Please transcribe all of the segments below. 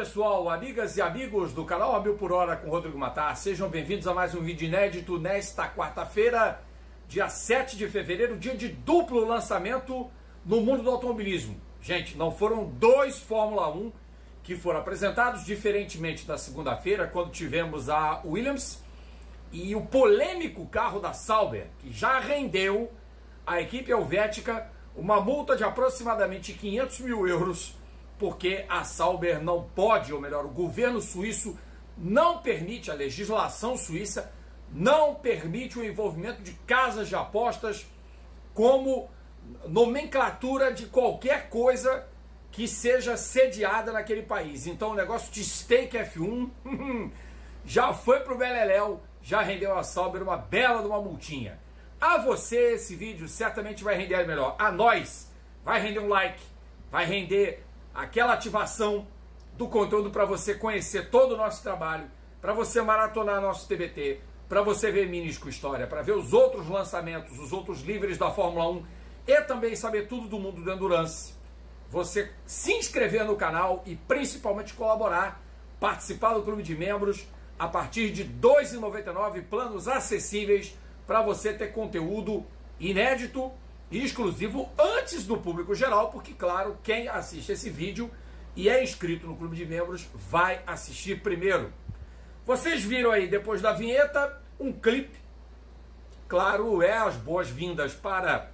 pessoal, amigas e amigos do canal A Mil por Hora com Rodrigo Matar, sejam bem-vindos a mais um vídeo inédito nesta quarta-feira, dia 7 de fevereiro, dia de duplo lançamento no mundo do automobilismo. Gente, não foram dois Fórmula 1 que foram apresentados, diferentemente da segunda-feira, quando tivemos a Williams e o polêmico carro da Sauber, que já rendeu à equipe helvética uma multa de aproximadamente 500 mil euros, porque a Sauber não pode, ou melhor, o governo suíço não permite, a legislação suíça não permite o envolvimento de casas de apostas como nomenclatura de qualquer coisa que seja sediada naquele país. Então o negócio de Stake F1 já foi pro beleléu, já rendeu a Sauber uma bela de uma multinha. A você esse vídeo certamente vai render melhor. A nós vai render um like, vai render aquela ativação do conteúdo para você conhecer todo o nosso trabalho, para você maratonar nosso TBT, para você ver Minis com História, para ver os outros lançamentos, os outros livros da Fórmula 1 e também saber tudo do mundo do Endurance. Você se inscrever no canal e principalmente colaborar, participar do clube de membros a partir de R$ 2,99, planos acessíveis para você ter conteúdo inédito e exclusivo antes do público geral, porque, claro, quem assiste esse vídeo e é inscrito no clube de membros vai assistir primeiro. Vocês viram aí, depois da vinheta, um clipe. Claro, as boas-vindas para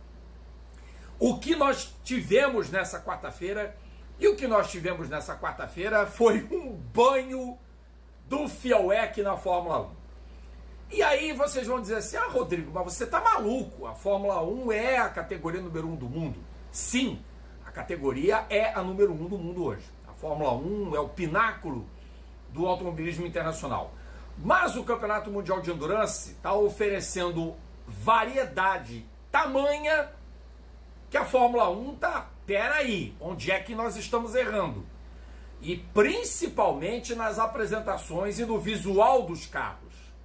o que nós tivemos nessa quarta-feira. E o que nós tivemos nessa quarta-feira foi um banho do Fielweck na Fórmula 1. E aí vocês vão dizer assim, Rodrigo, mas você tá maluco, a Fórmula 1 é a categoria número 1 do mundo. Sim, a categoria é a número 1 do mundo hoje. A Fórmula 1 é o pináculo do automobilismo internacional. Mas o Campeonato Mundial de Endurance está oferecendo variedade tamanha que a Fórmula 1 tá, peraí, onde é que nós estamos errando? E principalmente nas apresentações e no visual dos carros.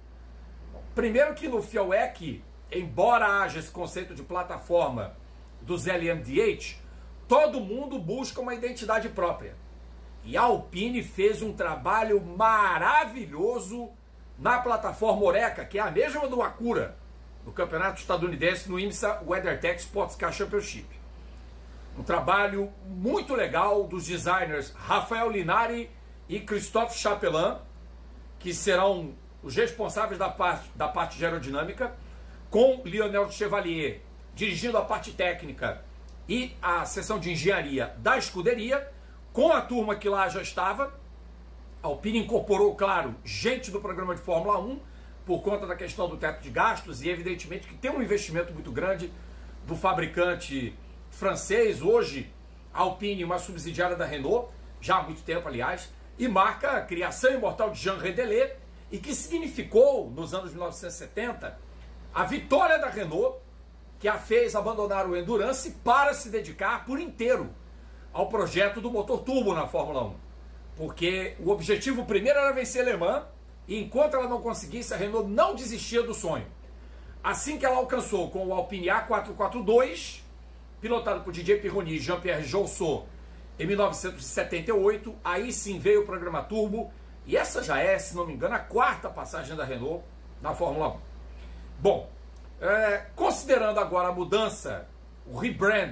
Primeiro que no Fielweck, embora haja esse conceito de plataforma dos LMDH, todo mundo busca uma identidade própria. E a Alpine fez um trabalho maravilhoso na plataforma Oreca, que é a mesma do Acura, no campeonato estadunidense, no IMSA WeatherTech Sports Car Championship. Um trabalho muito legal dos designers Rafael Linari e Christophe Chapelain, que serão os responsáveis da parte de aerodinâmica, com Lionel Chevalier dirigindo a parte técnica e a seção de engenharia da escuderia, com a turma que lá já estava. A Alpine incorporou, claro, gente do programa de Fórmula 1, por conta da questão do teto de gastos, e evidentemente que tem um investimento muito grande do fabricante francês, hoje a Alpine, uma subsidiária da Renault, já há muito tempo, aliás, e marca a criação imortal de Jean Redelet, e que significou, nos anos 1970, a vitória da Renault, que a fez abandonar o Endurance para se dedicar por inteiro ao projeto do motor turbo na Fórmula 1. Porque o objetivo primeiro era vencer Le Mans, e enquanto ela não conseguisse, a Renault não desistia do sonho. Assim que ela alcançou com o Alpine A442, pilotado por Didier Pironi e Jean-Pierre Jousseau, em 1978, aí sim veio o programa turbo. E essa já é, se não me engano, a quarta passagem da Renault na Fórmula 1. Bom, considerando agora a mudança, o rebrand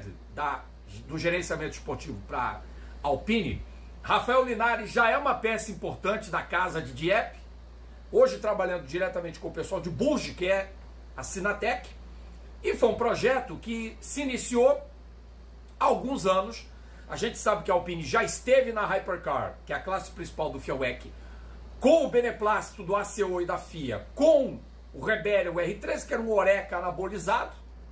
do gerenciamento esportivo para Alpine, Rafael Linari já é uma peça importante da casa de Dieppe, hoje trabalhando diretamente com o pessoal de Bourges, que é a Sinatec, e foi um projeto que se iniciou há alguns anos. A gente sabe que a Alpine já esteve na Hypercar, que é a classe principal do Fielweck, com o beneplácito do ACO e da FIA, com o Rebellion R13, que era um Oreca anabolizado,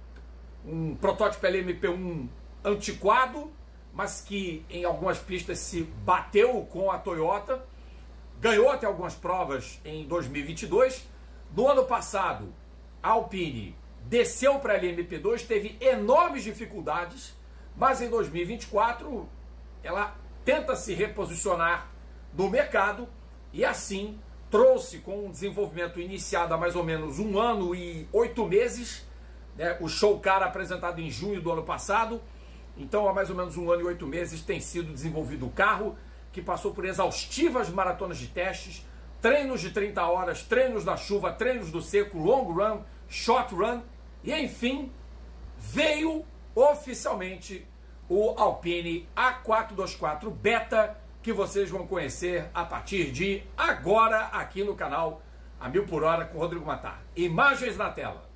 um protótipo LMP1 antiquado, mas que em algumas pistas se bateu com a Toyota, ganhou até algumas provas em 2022. No ano passado, a Alpine desceu para a LMP2, teve enormes dificuldades, mas em 2024 ela tenta se reposicionar no mercado e assim trouxe, com um desenvolvimento iniciado há mais ou menos 1 ano e 8 meses, né, o Show Car apresentado em junho do ano passado. Então há mais ou menos 1 ano e 8 meses tem sido desenvolvido o carro, que passou por exaustivas maratonas de testes, treinos de 30 horas, treinos na chuva, treinos do seco, long run, short run, e enfim, veio oficialmente o Alpine A424 Beta, que vocês vão conhecer a partir de agora aqui no canal A 1000 por hora com Rodrigo Matar. Imagens na tela.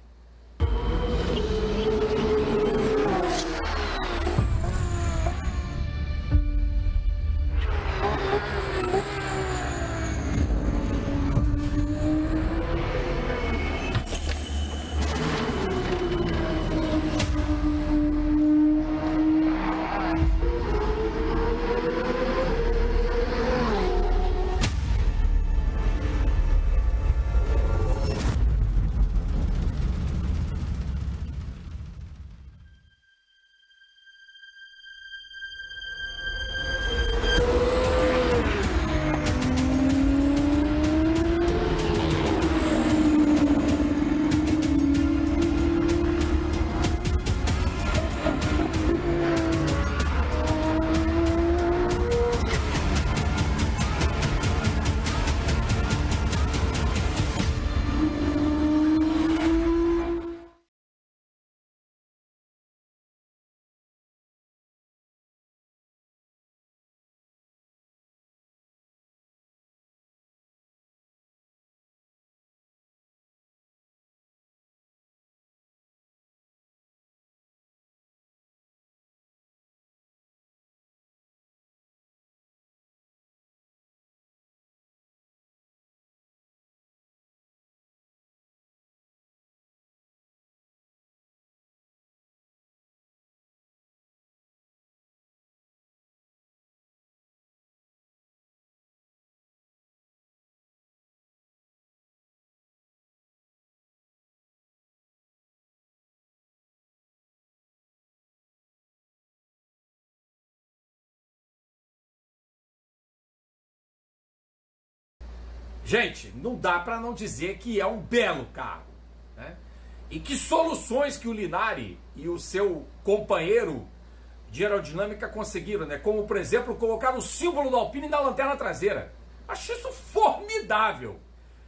Gente, não dá para não dizer que é um belo carro, né? E que soluções que o Linari e o seu companheiro de aerodinâmica conseguiram, né? Como, por exemplo, colocar o símbolo da Alpine na lanterna traseira. Acho isso formidável.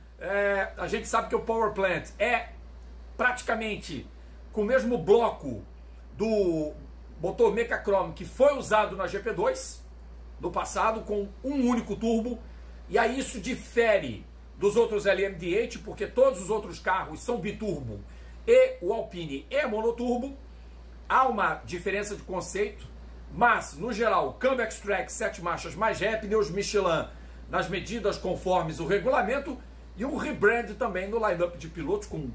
A gente sabe que o Power Plant é praticamente com o mesmo bloco do motor Mecachrome que foi usado na GP2 no passado, com um único turbo. E aí isso difere dos outros LMDH, porque todos os outros carros são biturbo e o Alpine é monoturbo. Há uma diferença de conceito, mas no geral, câmbio X-Track 7 marchas mais ré, pneus Michelin nas medidas conformes o regulamento, e um rebrand também no line-up de pilotos com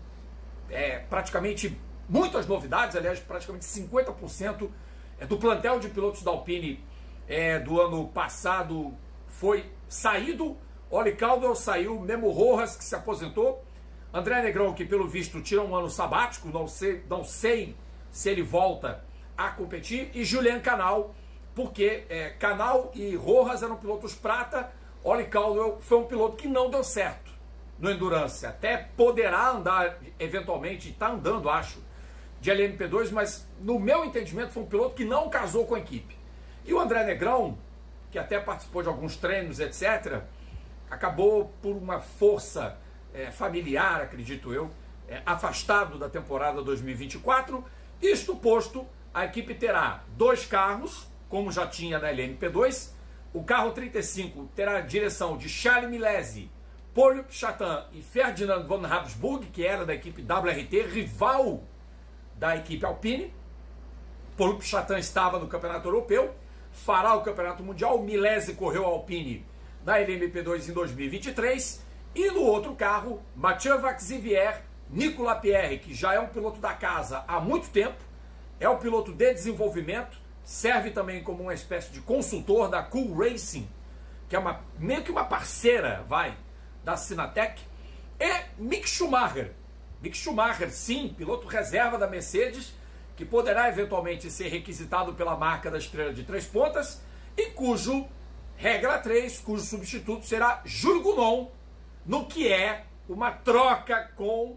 praticamente muitas novidades. Aliás, praticamente 50% do plantel de pilotos da Alpine do ano passado foi saído. Oli Caldwell saiu, Memo Rojas, que se aposentou, André Negrão, que pelo visto tira um ano sabático, não sei se ele volta a competir, e Julien Canal, porque Canal e Rojas eram pilotos prata. Oli Caldwell foi um piloto que não deu certo no Endurance, até poderá andar eventualmente, está andando, acho, de LMP2, mas no meu entendimento foi um piloto que não casou com a equipe. E o André Negrão, que até participou de alguns treinos, etc., acabou por uma força familiar, acredito eu, afastado da temporada 2024. Isto posto, a equipe terá 2 carros, como já tinha na LMP2. O carro 35 terá a direção de Charles Milesi, Paul Chatin e Ferdinand von Habsburg, que era da equipe WRT, rival da equipe Alpine. Paul Chatin estava no Campeonato Europeu, fará o Campeonato Mundial. Milesi correu a Alpine na LMP2 em 2023. E no outro carro, Mathieu Vaxivière, Nicolas Pierre, que já é um piloto da casa há muito tempo, é um piloto de desenvolvimento, serve também como uma espécie de consultor da Cool Racing, que é meio que uma parceira, da Sinatec, e Mick Schumacher. Mick Schumacher, sim, piloto reserva da Mercedes, que poderá eventualmente ser requisitado pela marca da estrela de 3 pontas, e cujo regra 3, cujo substituto será Jules Gounon, no que é uma troca com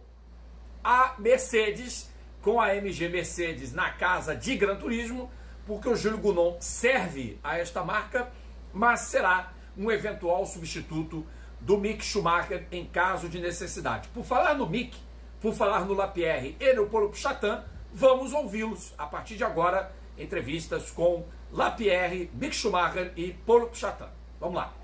a Mercedes, com a MG Mercedes na casa de Gran Turismo, porque o Jules Gounon serve a esta marca mas será um eventual substituto do Mick Schumacher em caso de necessidade. Por falar no Mick, por falar no Lapierre e no Paul Pichatan, vamos ouvi-los a partir de agora, entrevistas com Lapierre, Mick Schumacher e Paul Pichatan. Vamos lá.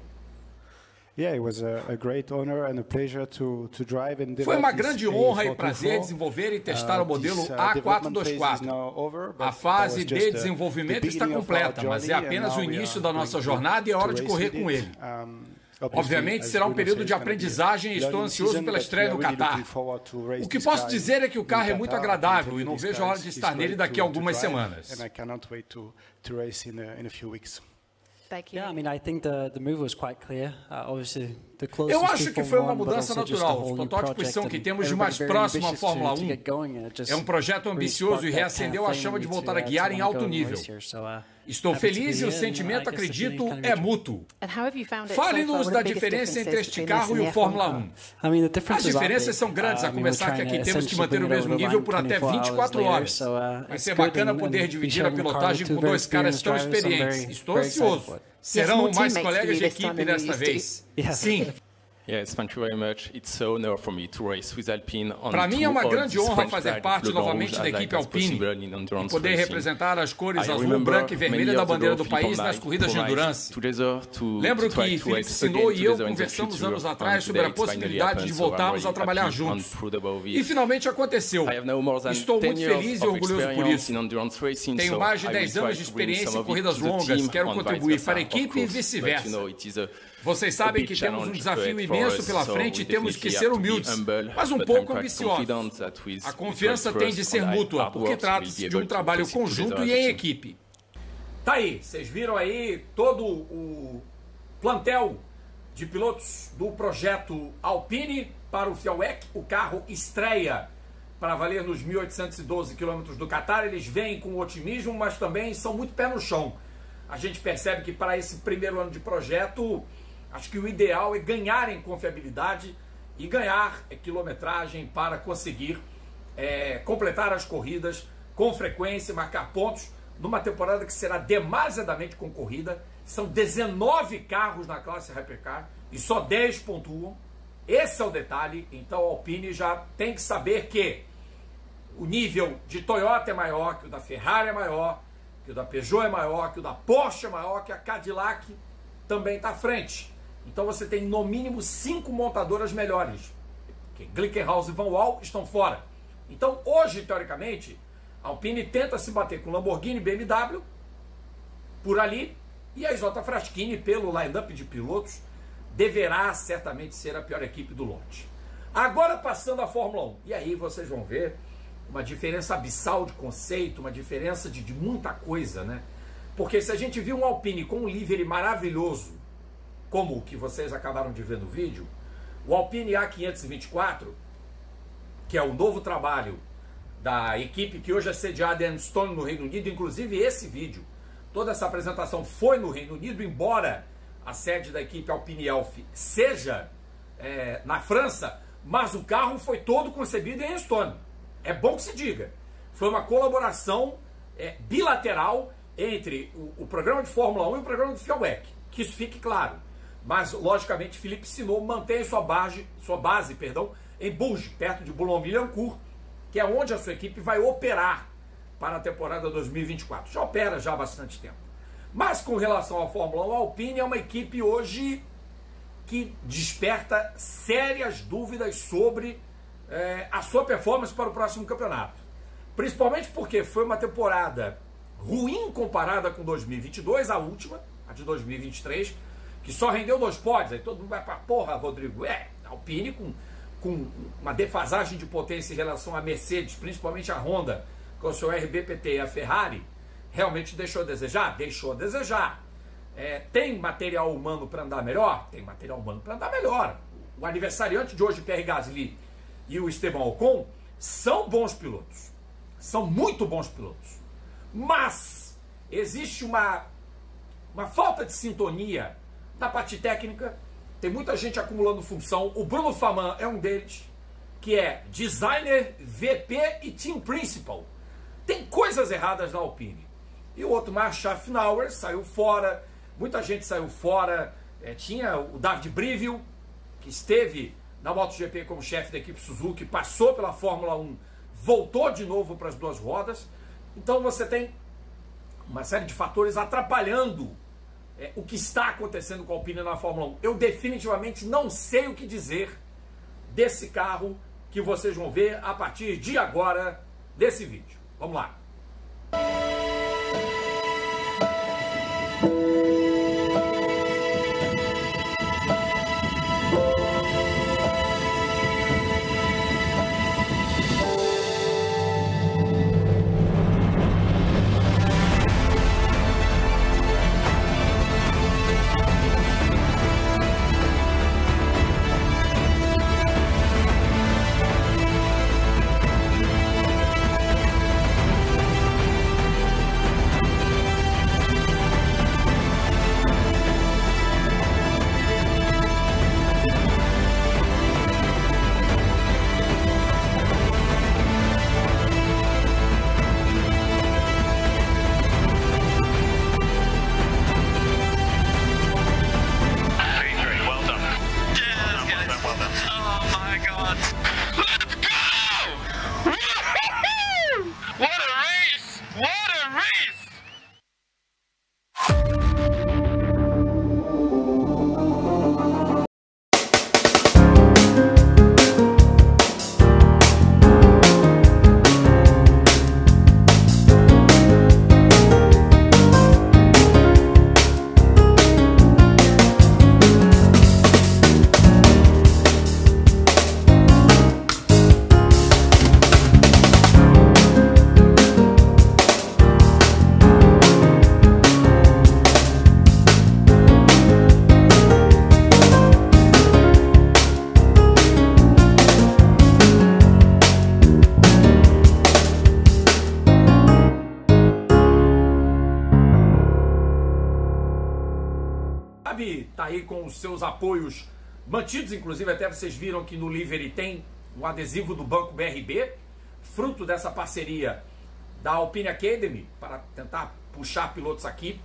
Foi uma grande honra e prazer desenvolver e testar o modelo A424. A fase de desenvolvimento está completa, mas é apenas o início da nossa jornada e é hora de correr com ele. Obviamente será um período de aprendizagem e estou ansioso pela estreia no Qatar. O que posso dizer é que o carro é muito agradável e não vejo a hora de estar nele daqui a algumas semanas. Eu acho que foi uma mudança natural. Os protótipos são o que temos de mais próximo à Fórmula 1. É um projeto ambicioso e reacendeu a chama de voltar a guiar em alto nível. Estou feliz e o sentimento, acredito, é mútuo. Fale-nos da diferença entre este carro e o Fórmula 1. As diferenças são grandes, a começar que aqui temos que manter o mesmo nível por até 24 horas. Vai ser bacana poder dividir a pilotagem com dois caras tão experientes. Estou ansioso. Serão mais colegas de equipe desta vez. Sim. Para mim é uma grande honra fazer parte novamente da equipe Alpine e poder representar as cores azul, branca e vermelha da bandeira do país nas corridas de endurance. Lembro que Philippe Sinot e eu conversamos anos atrás sobre a possibilidade de voltarmos a trabalhar juntos. E finalmente aconteceu. Estou muito feliz e orgulhoso por isso. Tenho mais de 10 anos de experiência em corridas longas, quero contribuir para a equipe e vice-versa. Vocês sabem que temos um desafio imenso pela frente e temos que ser humildes, mas um pouco ambiciosos. A confiança tem de ser mútua, porque trata-se de um trabalho conjunto e em equipe. Tá aí, vocês viram aí todo o plantel de pilotos do projeto Alpine para o FIA-WEC. O carro estreia para valer nos 1.812 quilômetros do Qatar. Eles vêm com otimismo, mas também são muito pé no chão. A gente percebe que para esse primeiro ano de projeto, acho que o ideal é ganhar em confiabilidade e ganhar quilometragem para conseguir completar as corridas com frequência, marcar pontos numa temporada que será demasiadamente concorrida. São 19 carros na classe Hypercar e só 10 pontuam. Esse é o detalhe. Então a Alpine já tem que saber que o nível de Toyota é maior, que o da Ferrari é maior, que o da Peugeot é maior, que o da Porsche é maior, que a Cadillac também está à frente. Então você tem no mínimo 5 montadoras melhores, que Glickenhaus e Van Wall estão fora. Então hoje, teoricamente, a Alpine tenta se bater com Lamborghini e BMW por ali, e a Isotta Fraschini, pelo line-up de pilotos, deverá certamente ser a pior equipe do lote. Agora passando a Fórmula 1, e aí vocês vão ver uma diferença abissal de conceito, uma diferença de muita coisa, né? Porque se a gente viu um Alpine com um livery maravilhoso, como o que vocês acabaram de ver no vídeo, o Alpine A524, que é o novo trabalho da equipe que hoje é sediada em Stone, no Reino Unido, inclusive esse vídeo, toda essa apresentação foi no Reino Unido, embora a sede da equipe Alpine Elf seja na França, mas o carro foi todo concebido em Stone. É bom que se diga. Foi uma colaboração bilateral entre o programa de Fórmula 1 e o programa do FIA-WEC, que isso fique claro. Mas, logicamente, Philippe Sinot mantém sua base em Bourges, perto de Boulogne-Billancourt, que é onde a sua equipe vai operar para a temporada 2024. Já opera já há bastante tempo. Mas, com relação à Fórmula 1, a Alpine é uma equipe hoje que desperta sérias dúvidas sobre a sua performance para o próximo campeonato. Principalmente porque foi uma temporada ruim comparada com 2022, a última, a de 2023, que só rendeu 2 pódios. Aí todo mundo vai para porra, Rodrigo. Alpine com uma defasagem de potência em relação à Mercedes, principalmente a Honda, com o seu RBPT e a Ferrari, realmente deixou a desejar? Deixou a desejar. Tem material humano para andar melhor? Tem material humano para andar melhor. O aniversariante de hoje, Pierre Gasly e o Esteban Ocon, são bons pilotos. São muito bons pilotos. Mas existe uma falta de sintonia na parte técnica. Tem muita gente acumulando função. O Bruno Faman é um deles, que é designer, VP e team principal. Tem coisas erradas na Alpine. E o outro, Mark Schaffnauer, saiu fora. muita gente saiu fora. Tinha o David Brivio, que esteve na MotoGP como chefe da equipe Suzuki, passou pela Fórmula 1, voltou de novo para as duas rodas. Então você tem uma série de fatores atrapalhando o que está acontecendo com a Alpine na Fórmula 1. Eu definitivamente não sei o que dizer desse carro que vocês vão ver a partir de agora desse vídeo. Vamos lá. Tá aí com os seus apoios mantidos, inclusive até vocês viram que no livery tem um adesivo do Banco BRB, fruto dessa parceria da Alpine Academy, para tentar puxar pilotos aqui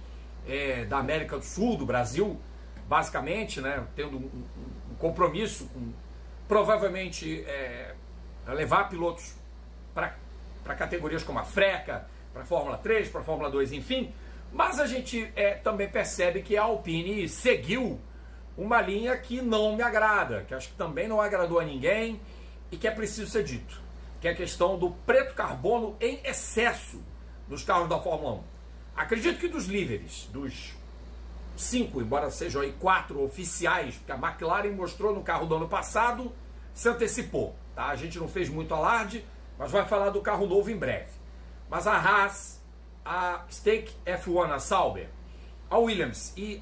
da América do Sul, do Brasil, basicamente, né, tendo um compromisso com, provavelmente, levar pilotos para categorias como a Freca, para a Fórmula 3, para a Fórmula 2, enfim. Mas a gente também percebe que a Alpine seguiu uma linha que não me agrada, que acho que também não agradou a ninguém e que é preciso ser dito, que é a questão do preto carbono em excesso nos carros da Fórmula 1. Acredito que dos líderes, dos 5, embora sejam aí 4 oficiais, que a McLaren mostrou no carro do ano passado, se antecipou, tá? A gente não fez muito alarde, mas vai falar do carro novo em breve. Mas a Haas, a Stake F1, a Sauber, a Williams e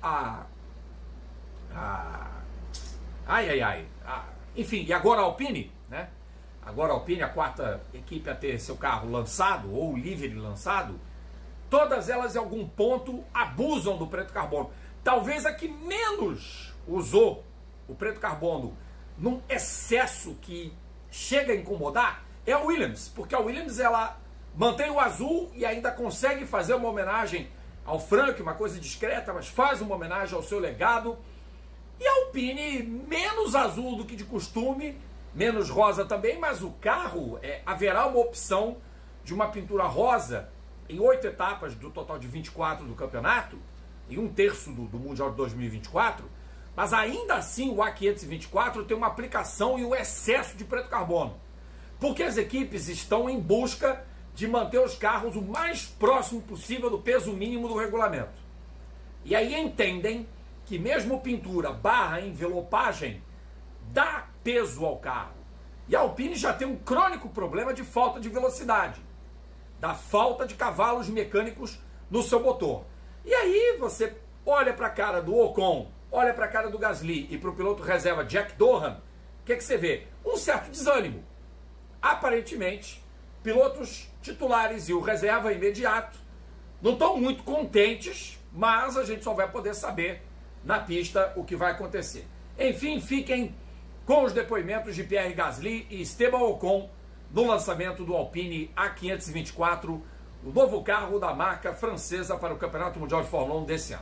enfim, e agora a Alpine, né? Agora a Alpine, a quarta equipe a ter seu carro lançado, ou livery lançado, todas elas em algum ponto abusam do preto carbono. Talvez a que menos usou o preto carbono num excesso que chega a incomodar é a Williams, porque a Williams ela mantém o azul e ainda consegue fazer uma homenagem ao Frank, uma coisa discreta, mas faz uma homenagem ao seu legado. E a Alpine, menos azul do que de costume, menos rosa também, mas o carro, haverá uma opção de uma pintura rosa em 8 etapas do total de 24 do campeonato, em 1/3 do Mundial de 2024, mas ainda assim o A524 tem uma aplicação e um excesso de preto carbono, porque as equipes estão em busca de manter os carros o mais próximo possível do peso mínimo do regulamento. E aí entendem que mesmo pintura barra envelopagem dá peso ao carro. E a Alpine já tem um crônico problema de falta de velocidade, da falta de cavalos mecânicos no seu motor. E aí você olha para a cara do Ocon, olha para a cara do Gasly e para o piloto reserva Jack Dohan, o que você vê? Um certo desânimo. Aparentemente, pilotos titulares e o reserva imediato não estão muito contentes, mas a gente só vai poder saber na pista o que vai acontecer. Enfim, fiquem com os depoimentos de Pierre Gasly e Esteban Ocon no lançamento do Alpine A524, o novo carro da marca francesa para o Campeonato Mundial de Fórmula 1 desse ano.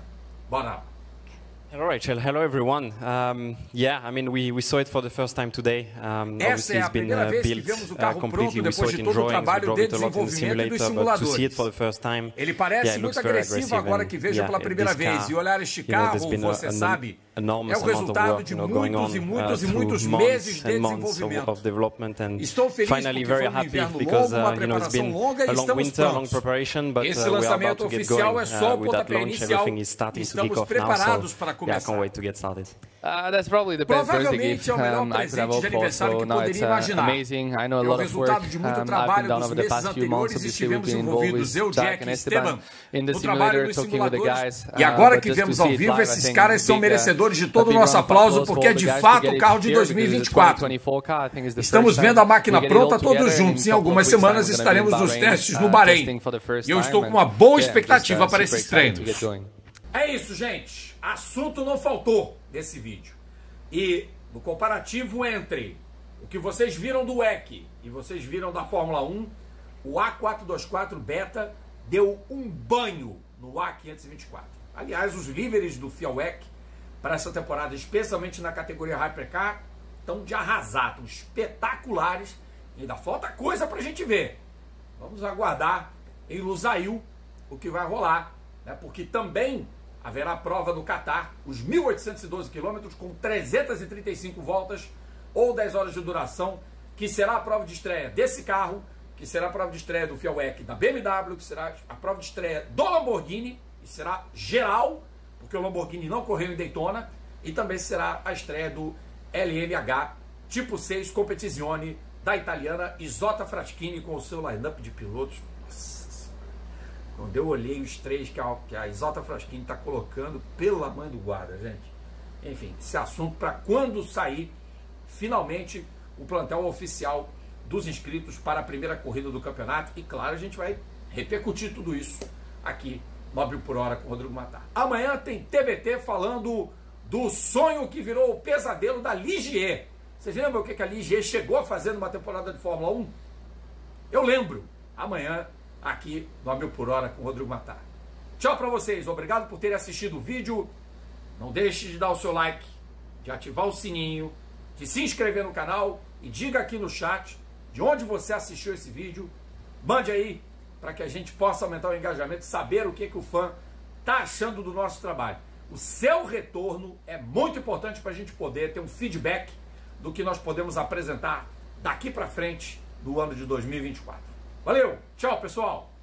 Bora lá. Hello, Rachel. Hello, everyone. Yeah, I mean, we saw it for the first time today. Essa é a primeira vez que vemos o carro pronto depois de todo o trabalho de desenvolvimento e dos simuladores. Ele parece muito agressivo agora que vejo pela primeira vez. E olhar este carro, você sabe, é o resultado de muitos meses de desenvolvimento. Estou feliz porque foi um inverno longo, uma preparação longa e estamos prontos. Esse lançamento oficial é só o pontapé inicial. Estamos preparados para começar. Provavelmente é o melhor presente de aniversário que poderia imaginar. É o resultado de muito trabalho dos meses anteriores e estivemos envolvidos, eu, Jack e Esteban, no trabalho dos simuladores. E agora que vemos ao vivo, esses caras são merecedores de todo o nosso aplauso, porque é de fato o carro de 2024. Estamos vendo a máquina pronta todos juntos. Em algumas semanas estaremos nos testes no Bahrein. E eu estou com uma boa expectativa para esses treinos. É isso, gente. Assunto não faltou nesse vídeo. E no comparativo entre o que vocês viram do WEC e vocês viram da Fórmula 1, o A424 Beta deu um banho no A524. Aliás, os líderes do FIA WEC para essa temporada, especialmente na categoria Hypercar, estão de arrasar, estão espetaculares. E ainda falta coisa para a gente ver. Vamos aguardar em Lusail o que vai rolar, né? Porque também haverá prova no Qatar, os 1.812 quilômetros com 335 voltas ou 10 horas de duração, que será a prova de estreia desse carro, que será a prova de estreia do FIA WEC da BMW, que será a prova de estreia do Lamborghini, e será geral, porque o Lamborghini não correu em Daytona, e também será a estreia do LMH Tipo 6 Competizione da italiana Isotta Fraschini com o seu line-up de pilotos. Quando eu olhei os três que a Isotta Fraschini está colocando, pela mãe do guarda, gente. Enfim, esse assunto para quando sair, finalmente, o plantel oficial dos inscritos para a primeira corrida do campeonato. E claro, a gente vai repercutir tudo isso aqui no Abril por Hora com o Rodrigo Matar. Amanhã tem TBT falando do sonho que virou o pesadelo da Ligier. Vocês lembram o que a Ligier chegou a fazer numa temporada de Fórmula 1? Eu lembro. Amanhã, aqui no Abril por Hora com o Rodrigo Matar. Tchau para vocês, obrigado por terem assistido o vídeo. Não deixe de dar o seu like, de ativar o sininho, de se inscrever no canal e diga aqui no chat de onde você assistiu esse vídeo. Mande aí para que a gente possa aumentar o engajamento e saber o que o fã está achando do nosso trabalho. O seu retorno é muito importante para a gente poder ter um feedback do que nós podemos apresentar daqui para frente no ano de 2024. Valeu, tchau pessoal!